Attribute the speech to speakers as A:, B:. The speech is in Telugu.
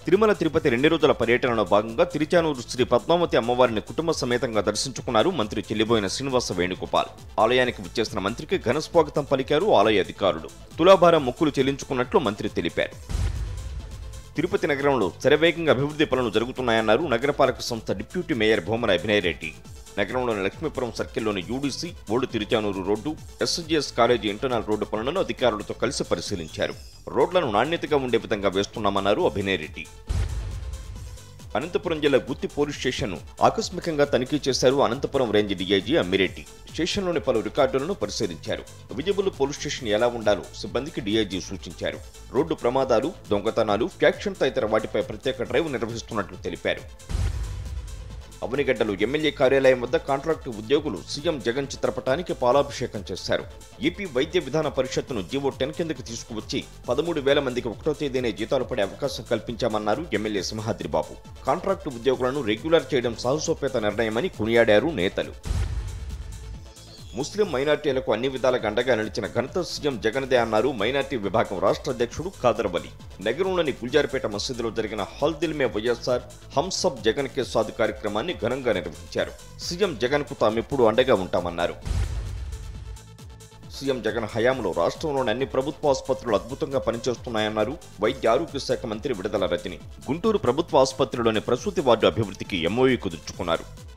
A: తిరుమల తిరుపతి 2 రోజుల పర్యటనలో భాగంగా తిరుచానూరు శ్రీ పద్మావతి అమ్మవారిని కుటుంబ సమేతంగా దర్శించుకున్నారు మంత్రి చెల్లిబోయిన శ్రీనివాస వేణుగోపాల్. ఆలయానికి విచ్చేసిన మంత్రికి ఘన స్వాగతం పలికారు ఆలయ అధికారులు. తులాభారం మొక్కులు చెల్లించుకున్నట్లు మంత్రి తెలిపారు. తిరుపతి నగరంలో శరవేగంగా అభివృద్ధి పనులు జరుగుతున్నాయన్నారు నగరపాలక సంస్థ డిప్యూటీ మేయర్ భూమన అభినయ్ రెడ్డి. నగరంలోని లక్ష్మీపురం సర్కిల్లోని UDC, old Tiruchanur road, SGS college internal road పనులను అధికారులతో కలిసి పరిశీలించారు. రోడ్లను నాణ్యతగా ఉండే విధంగా వేస్తున్నామన్నారు అభినయ్ రెడ్డి. అనంతపురం జిల్లా గుత్తి పోలీస్ స్టేషన్ను ఆకస్మికంగా తనిఖీ చేశారు అనంతపురం రేంజ్ డీఐజీ అమ్మిరెడ్డి. స్టేషన్లోని పలు రికార్డులను పరిశీలించారు. విజిబుల్ పోలీస్ స్టేషన్ ఎలా ఉండాలో సిబ్బందికి డీఐజీ సూచించారు. రోడ్డు ప్రమాదాలు, దొంగతనాలు, ఫ్యాక్షన్ తదితర వాటిపై ప్రత్యేక డ్రైవ్ నిర్వహిస్తున్నట్లు తెలిపారు. అవనిగడ్డలో ఎమ్మెల్యే కార్యాలయం వద్ద కాంట్రాక్టు ఉద్యోగులు సీఎం జగన్ చిత్రపటానికి పాలాభిషేకం చేశారు. ఏపీ వైద్య విధాన పరిషత్తును జీవో 10 కిందకి తీసుకువచ్చి 13,000 మందికి 1వ తేదీనే జీతాలు పడే అవకాశం కల్పించామన్నారు ఎమ్మెల్యే సింహాద్రి బాబు. కాంట్రాక్టు ఉద్యోగులను రెగ్యులర్ చేయడం సాహసోపేత నిర్ణయమని కొనియాడారు నేతలు. ముస్లిం మైనార్టీలకు అన్ని విధాలుగా అండగా నిలిచిన ఘనత సీఎం జగన్దే అన్నారు మైనార్టీ విభాగం రాష్ట్ర అధ్యక్షుడు ఖాదర్ వలి. నగరంలోని గుల్జార్పేట మసీదులో జరిగిన హల్ దిల్ మే వైఎస్ఆర్ హమ్ సబ్ జగన్ కే సాథ్ కార్యక్రమాన్ని ఘనంగా నిర్వహించారు. సీఎం జగన్ కు తామెప్పుడు అండగా ఉంటామన్నారు. సీఎం జగన్ హయాంలో రాష్ట్రంలోని అన్ని ప్రభుత్వ ఆసుపత్రులు అద్భుతంగా పనిచేస్తున్నాయన్నారు వైద్య ఆరోగ్య శాఖ మంత్రి విడుదల రజని. గుంటూరు ప్రభుత్వ ఆసుపత్రిలోని ప్రసూతి వార్డు అభివృద్ధికి ఎంఓయూ కుదుర్చుకున్నారు.